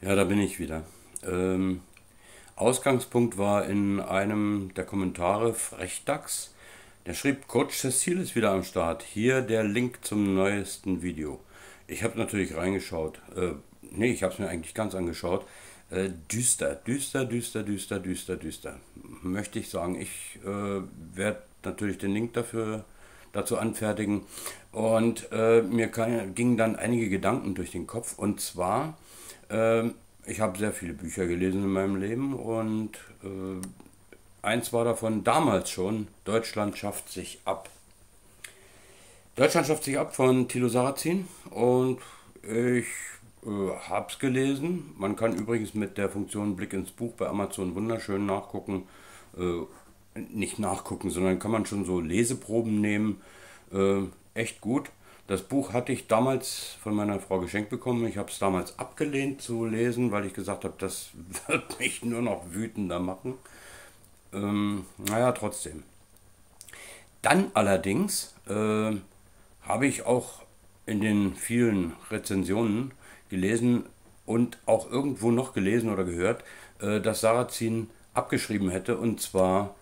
Ja, da bin ich wieder. Ähm, Ausgangspunkt war in einem der Kommentare Frechdachs. Der schrieb, Coach Cecil ist wieder am Start. Hier der Link zum neuesten Video. Ich habe natürlich reingeschaut. Nee, ich habe es mir eigentlich ganz angeschaut. Düster, düster, düster, düster, düster, düster. Möchte ich sagen. Ich werde natürlich den Link dazu anfertigen. Und gingen dann einige Gedanken durch den Kopf. Und zwar ich habe sehr viele Bücher gelesen in meinem Leben und eins war davon damals schon, Deutschland schafft sich ab. Deutschland schafft sich ab von Thilo Sarrazin und ich habe es gelesen. Man kann übrigens mit der Funktion Blick ins Buch bei Amazon wunderschön nachgucken. Nicht nachgucken, sondern kann man schon so Leseproben nehmen. Echt gut. Das Buch hatte ich damals von meiner Frau geschenkt bekommen. Ich habe es damals abgelehnt zu lesen, weil ich gesagt habe, das wird mich nur noch wütender machen. Naja, trotzdem. Dann allerdings habe ich auch in den vielen Rezensionen gelesen und auch irgendwo noch gelesen oder gehört, dass Sarrazin abgeschrieben hätte, und zwar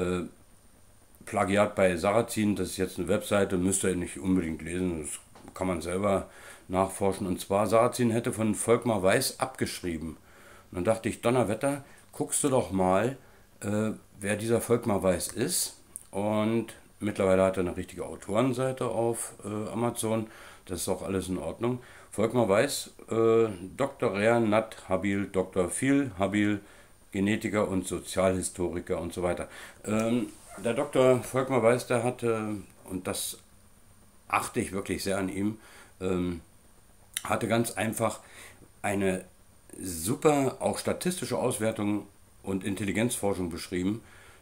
Plagiat bei Sarrazin. Das ist jetzt eine Webseite, müsst ihr nicht unbedingt lesen, das kann man selber nachforschen. Und zwar, Sarrazin hätte von Volkmar Weiß abgeschrieben. Und dann dachte ich, Donnerwetter, guckst du doch mal, wer dieser Volkmar Weiß ist. Und mittlerweile hat er eine richtige Autorenseite auf Amazon. Das ist auch alles in Ordnung. Volkmar Weiß, Dr. Rer Nat Habil, Dr. Phil Habil, Genetiker und Sozialhistoriker und so weiter. Der Dr. Volkmar Weiß, der hatte, und das achte ich wirklich sehr an ihm, hatte ganz einfach eine super, auch statistische Auswertung und Intelligenzforschung beschrieben.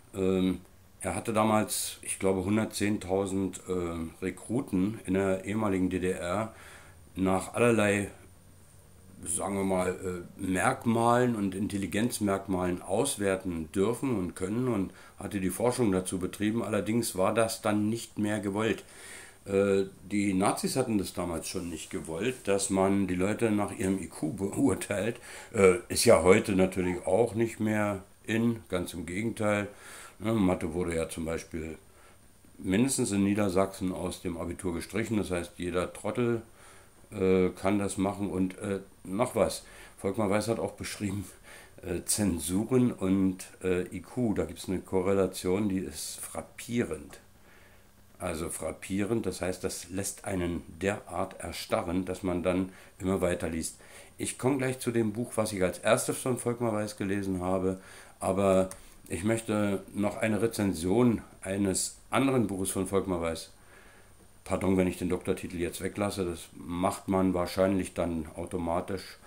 Er hatte damals, ich glaube, 110.000 Rekruten in der ehemaligen DDR nach allerlei, sagen wir mal, Merkmalen und Intelligenzmerkmalen auswerten dürfen und können und hatte die Forschung dazu betrieben. Allerdings war das dann nicht mehr gewollt. Die Nazis hatten das damals schon nicht gewollt, dass man die Leute nach ihrem IQ beurteilt. Ist ja heute natürlich auch nicht mehr in, ganz im Gegenteil. Mathe wurde ja zum Beispiel mindestens in Niedersachsen aus dem Abitur gestrichen. Das heißt, jeder Trottel kann das machen. Und noch was. Volkmar Weiß hat auch beschrieben, Zensuren und IQ, da gibt es eine Korrelation, die ist frappierend. Also frappierend, das heißt, das lässt einen derart erstarren, dass man dann immer weiter liest. Ich komme gleich zu dem Buch, was ich als erstes von Volkmar Weiß gelesen habe, aber ich möchte noch eine Rezension eines anderen Buches von Volkmar Weiß. Pardon, wenn ich den Doktortitel jetzt weglasse, das macht man wahrscheinlich dann automatisch.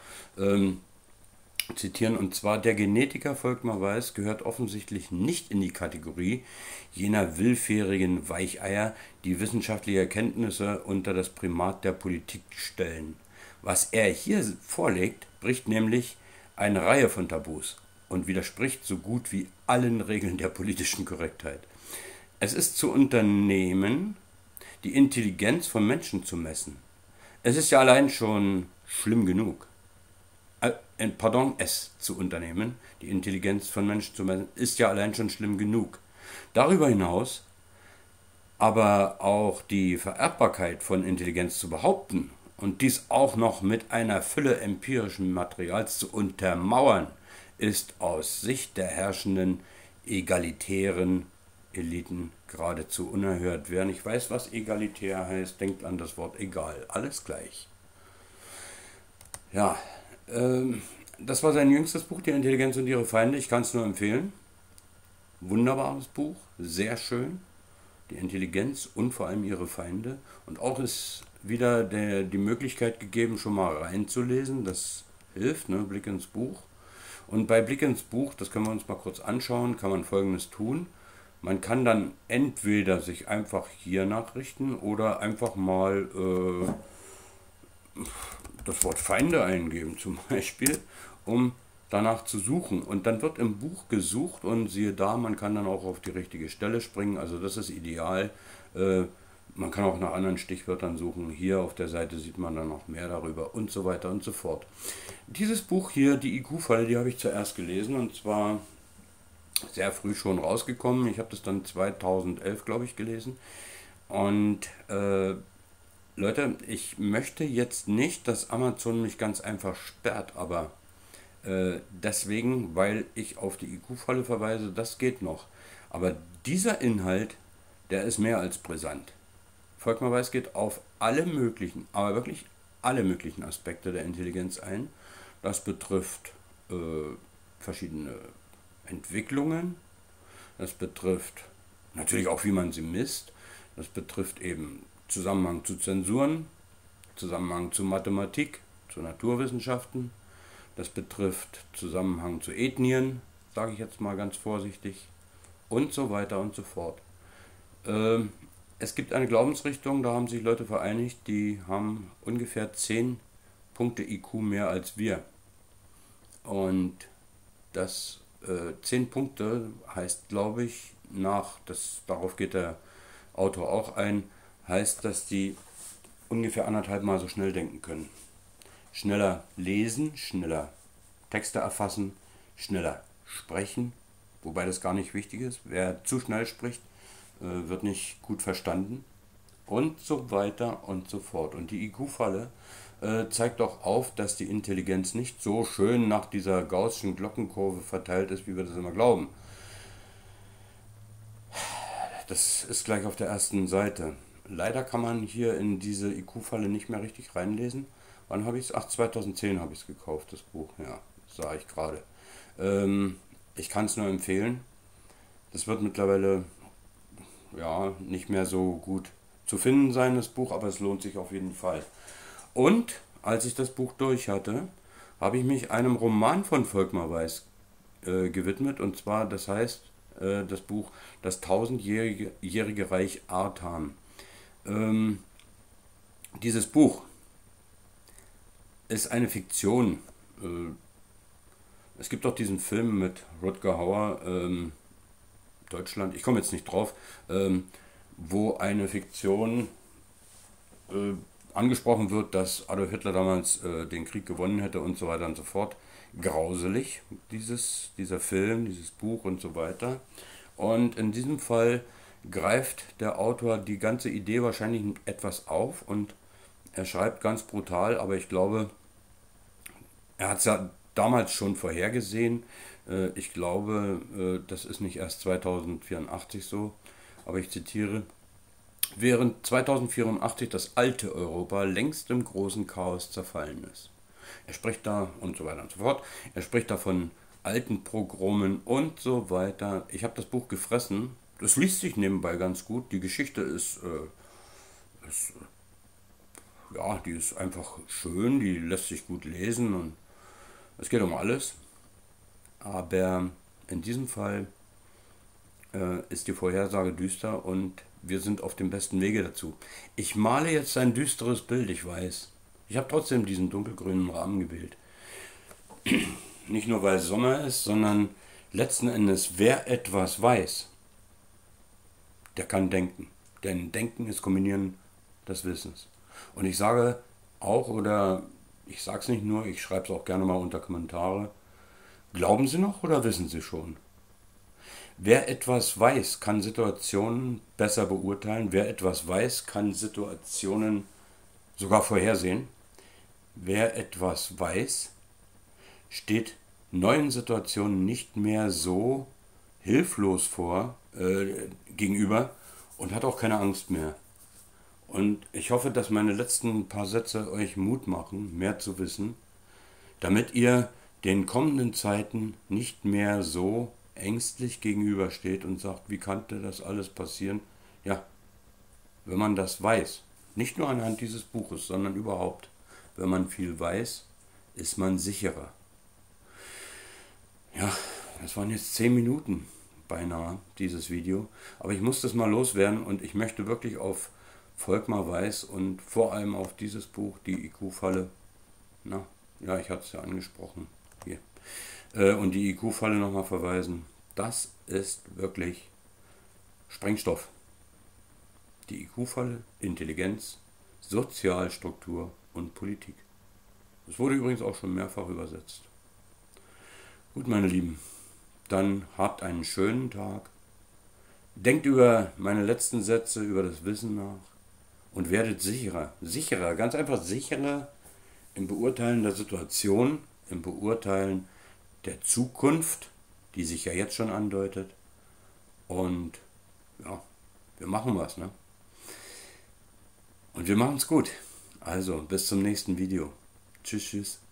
Zitieren, und zwar: Der Genetiker Volkmar Weiß gehört offensichtlich nicht in die Kategorie jener willfährigen Weicheier, die wissenschaftliche Erkenntnisse unter das Primat der Politik stellen. Was er hier vorlegt, bricht nämlich eine Reihe von Tabus und widerspricht so gut wie allen Regeln der politischen Korrektheit. Es ist zu unternehmen, die Intelligenz von Menschen zu messen. Es ist ja allein schon schlimm genug. Es zu unternehmen, die Intelligenz von Menschen zu messen, ist ja allein schon schlimm genug. Darüber hinaus aber auch die Vererbbarkeit von Intelligenz zu behaupten und dies auch noch mit einer Fülle empirischen Materials zu untermauern, ist aus Sicht der herrschenden egalitären Eliten geradezu unerhört. Wer nicht weiß, was egalitär heißt, denkt an das Wort egal. Alles gleich. Ja, das war sein jüngstes Buch, Die Intelligenz und ihre Feinde. Ich kann es nur empfehlen. Wunderbares Buch, sehr schön. Die Intelligenz und vor allem ihre Feinde. Und auch ist wieder die Möglichkeit gegeben, schon mal reinzulesen. Das hilft, ne? Blick ins Buch. Und bei Blick ins Buch, das können wir uns mal kurz anschauen, kann man Folgendes tun. Man kann dann entweder sich einfach hier nachrichten oder einfach mal das Wort Feinde eingeben zum Beispiel, um danach zu suchen. Und dann wird im Buch gesucht und siehe da, man kann dann auch auf die richtige Stelle springen. Also das ist ideal. Man kann auch nach anderen Stichwörtern suchen. Hier auf der Seite sieht man dann noch mehr darüber und so weiter und so fort. Dieses Buch hier, die IQ-Falle, die habe ich zuerst gelesen und zwar sehr früh schon rausgekommen. Ich habe das dann 2011, glaube ich, gelesen. Und Leute, ich möchte jetzt nicht, dass Amazon mich ganz einfach sperrt, aber deswegen, weil ich auf die IQ-Falle verweise, das geht noch. Aber dieser Inhalt, der ist mehr als brisant. Volkmar Weiß geht auf alle möglichen, aber wirklich alle möglichen Aspekte der Intelligenz ein. Das betrifft verschiedene Entwicklungen, das betrifft natürlich auch, wie man sie misst, das betrifft eben Zusammenhang zu Zensuren, Zusammenhang zu Mathematik, zu Naturwissenschaften, das betrifft Zusammenhang zu Ethnien, sage ich jetzt mal ganz vorsichtig, und so weiter und so fort. Es gibt eine Glaubensrichtung, da haben sich Leute vereinigt, die haben ungefähr 10 Punkte IQ mehr als wir. Und das 10 Punkte heißt, glaube ich, darauf geht der Autor auch ein, heißt, dass die ungefähr 1,5 Mal so schnell denken können. Schneller lesen, schneller Texte erfassen, schneller sprechen, wobei das gar nicht wichtig ist. Wer zu schnell spricht, wird nicht gut verstanden und so weiter und so fort. Und die IQ-Falle zeigt auch auf, dass die Intelligenz nicht so schön nach dieser gaußschen Glockenkurve verteilt ist, wie wir das immer glauben. Das ist gleich auf der ersten Seite. Leider kann man hier in diese IQ-Falle nicht mehr richtig reinlesen. Wann habe ich es? Ach, 2010 habe ich es gekauft, das Buch. Ja, sah ich gerade. Ich kann es nur empfehlen. Das wird mittlerweile ja nicht mehr so gut zu finden sein, das Buch, aber es lohnt sich auf jeden Fall. Und als ich das Buch durch hatte, habe ich mich einem Roman von Volkmar Weiß gewidmet. Und zwar, das heißt, das Buch Das tausendjährige Reich Artan. Dieses Buch ist eine Fiktion. Es gibt auch diesen Film mit Rutger Hauer, Deutschland, ich komme jetzt nicht drauf, wo eine Fiktion angesprochen wird, dass Adolf Hitler damals den Krieg gewonnen hätte und so weiter und so fort. Grauselig, dieser Film, dieses Buch und so weiter. Und in diesem Fall greift der Autor die ganze Idee wahrscheinlich etwas auf und er schreibt ganz brutal, aber ich glaube, er hat es ja damals schon vorhergesehen. Ich glaube, das ist nicht erst 2084 so, aber ich zitiere: Während 2084 das alte Europa längst im großen Chaos zerfallen ist. Er spricht da und so weiter und so fort. Er spricht da von alten Pogromen und so weiter. Ich habe das Buch gefressen. Das liest sich nebenbei ganz gut. Die Geschichte die ist einfach schön, die lässt sich gut lesen und es geht um alles. Aber in diesem Fall ist die Vorhersage düster und wir sind auf dem besten Wege dazu. Ich male jetzt ein düsteres Bild, ich weiß. Ich habe trotzdem diesen dunkelgrünen Rahmen gewählt. Nicht nur weil Sommer ist, sondern letzten Endes, wer etwas weiß, der kann denken. Denn Denken ist Kombinieren des Wissens. Und ich sage auch, oder ich sage es nicht nur, ich schreibe es auch gerne mal unter Kommentare, glauben Sie noch oder wissen Sie schon? Wer etwas weiß, kann Situationen besser beurteilen. Wer etwas weiß, kann Situationen sogar vorhersehen. Wer etwas weiß, steht neuen Situationen nicht mehr so hilflos gegenüber und hat auch keine Angst mehr. Und ich hoffe, dass meine letzten paar Sätze euch Mut machen, mehr zu wissen, damit ihr den kommenden Zeiten nicht mehr so ängstlich gegenübersteht und sagt, wie konnte das alles passieren? Ja, wenn man das weiß, nicht nur anhand dieses Buches, sondern überhaupt, wenn man viel weiß, ist man sicherer. Ja, das waren jetzt 10 Minuten beinahe, dieses Video, aber ich muss das mal loswerden und ich möchte wirklich auf Volkmar Weiß und vor allem auf dieses Buch, die IQ-Falle, ich hatte es ja angesprochen, hier, und die IQ-Falle nochmal verweisen. Das ist wirklich Sprengstoff. die IQ-volle Intelligenz, Sozialstruktur und Politik. Das wurde übrigens auch schon mehrfach übersetzt. Gut, meine Lieben, dann habt einen schönen Tag. Denkt über meine letzten Sätze, über das Wissen nach und werdet sicherer, ganz einfach sicherer im Beurteilen der Situation, im Beurteilen der Zukunft, die sich ja jetzt schon andeutet. Und ja, wir machen was, ne? Und wir machen es gut. Also, bis zum nächsten Video. Tschüss, tschüss.